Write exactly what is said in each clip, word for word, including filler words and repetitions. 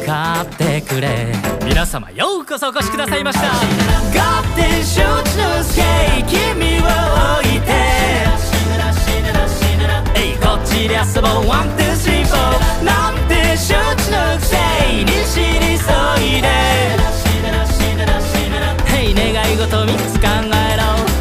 かってくれ。皆様ようこそお越しくださいました。ガッテン承知の助君を置いて、えいこっちで遊ぼうワンツースリーフォーなんて承知のくせに死にそいで、へい願い事みっつ考えろ。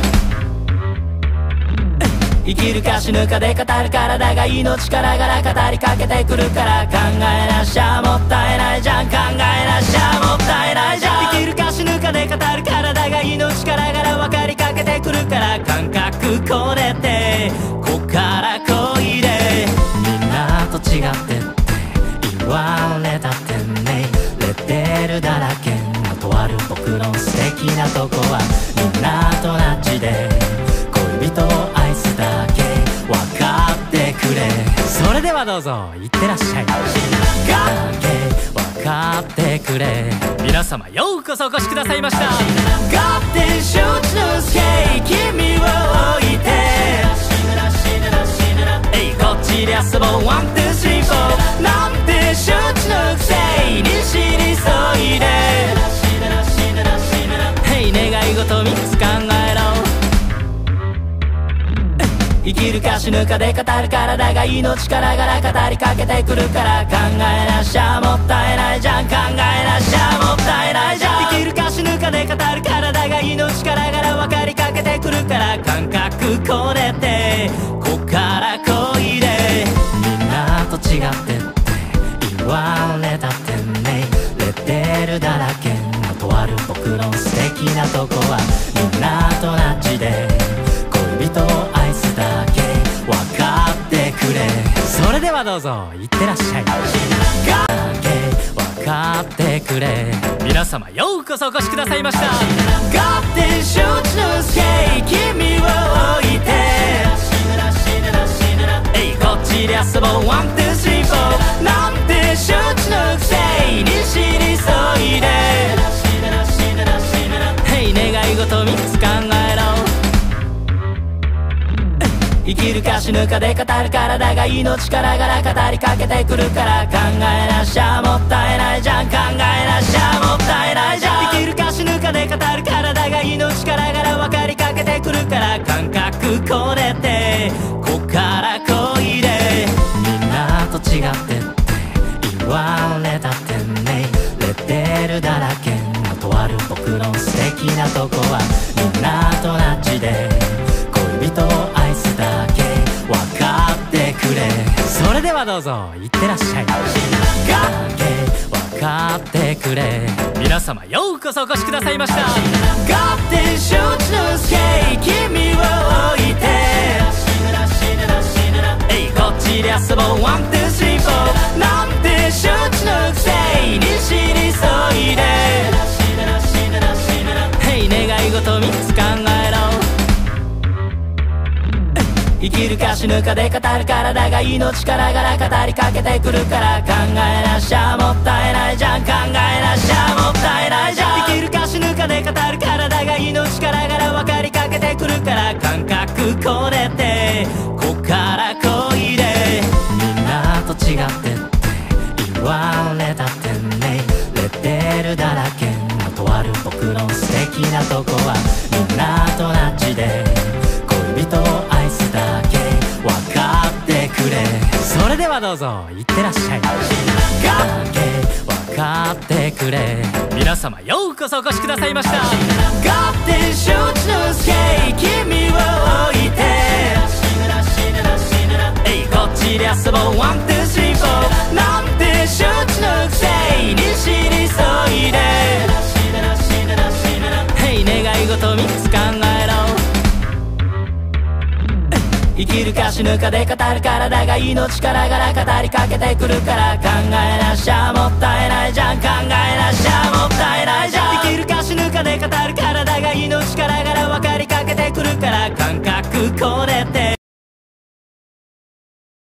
生きるか死ぬかで語る体が命からがら語りかけてくるから、考えなしゃもったいないじゃん、考えなしゃもったいないじゃん。生きるか死ぬかで語る体が命からがら分かりかけてくるから、感覚こねてこっからこいで。みんなと違ってって言われたってね、レッテルだらけのとある僕の素敵なとこは、みんなと同じで恋人を愛すだけ分かってくれ。それではどうぞいってらっしゃい。だけ分かってくれ。皆様ようこそお越しくださいました。ガッテン承知の助君を置いて、えいこっちで遊ぼうワンツースリーフォーなんて承知のくせに死にそいで、へい願い事みっつ考えろ。生きるか死ぬかで語る体が命からがら語りかけてくるから、考えなしゃもったいないじゃん、考えなしゃもったいないじゃん。生きるか死ぬかで語る体が命からがら分かりかけてくるから、感覚こねてこっからこいで。みんなと違ってって言われたってね、レッテルだらけのとある僕の素敵なとこは、みんなと同じで恋人を愛すだけ分かってくれ。それではどうぞいってらっしゃい。だけ分かってくれ。皆様ようこそお越しくださいました。ガッテン承知の助君を置いて、えいこっちで遊ぼうワンツースリーフォーなんて承知のくせに死にそいで、へい願い事みっつ考えろ。生きるか死ぬかで語る体が命からがら語りかけてくるから、考えなしゃもったいないじゃん、考えなしゃもったいないじゃん。生きるか死ぬかで語る体が命からがら分かりかけてくるから、感覚こねてこっからこいで。みんなと違ってって言われたってね、レッテルだらけのとある僕の素敵なとこは、みんなと同じで恋人を愛すだけ分かってくれ。それではどうぞいってらっしゃい。だけ分かってくれ。皆様ようこそお越しくださいました。ガッテン承知の助君を置いて、えいこっちで遊ぼうワンツースリーフォーなんて承知のくせに死にそいで、へい願い事みっつ考えろ。生きるか死ぬかで語る体が命からがら語りかけてくるから、考えなしゃもったいないじゃん、考えなしゃもったいないじゃん。生きるか死ぬかで語る体が命からがら分かりかけてくるから、感覚こねてこっからこいで。みんなと違ってって言われたってね、レッテルだらけのとある僕の素敵なとこは、みんなと同じで恋人を愛すだけ分かってくれ。それではどうぞいってらっしゃい。だけ分かってくれ。皆様ようこそお越しくださいました。ガッテン承知の助君を置いて、えいこっちで遊ぼうワンツースリーフォーなんて承知のくせに死にそいで、へい願い事みっつ考えろ。生きるか死ぬかで語る体が命からがら語りかけてくるから、考えなしゃもったいない